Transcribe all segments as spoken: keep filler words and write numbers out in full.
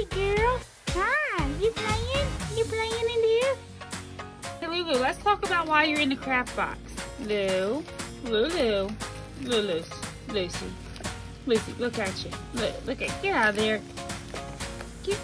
Hi, girl. Hi. You playing? You playing in there? Hey, Lulu, let's talk about why you're in the craft box. Lou, Lulu, Lulu, Lucy, Lucy, look at you. Look, look at, get out of there. Get.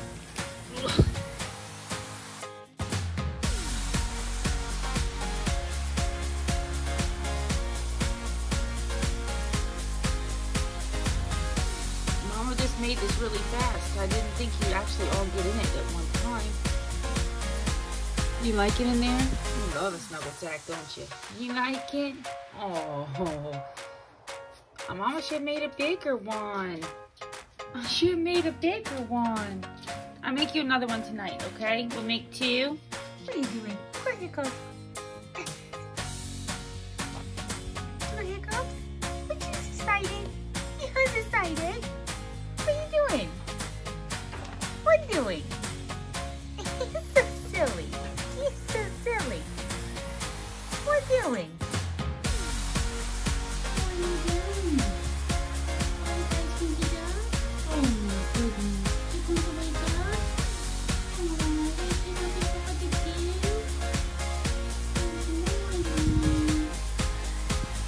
Mama just made this really fast. I didn't think you'd actually all get in it at one time. You like it in there? You love a snuggle sack, don't you? You like it? Oh, Mama should have made a bigger one. I should have made a bigger one. I'll make you another one tonight, okay? We'll make two. What are you doing? Where you go? Where you go? What you excited? You're excited? What are you doing? What are you doing? You're so silly. You're so silly. What are you doing? What are you doing? Are you guys going to get up? Oh my goodness. You're going to wake up? Oh, wake up and Papa to you?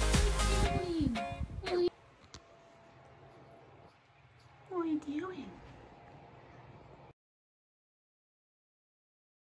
Good morning. What are you doing? What are you doing?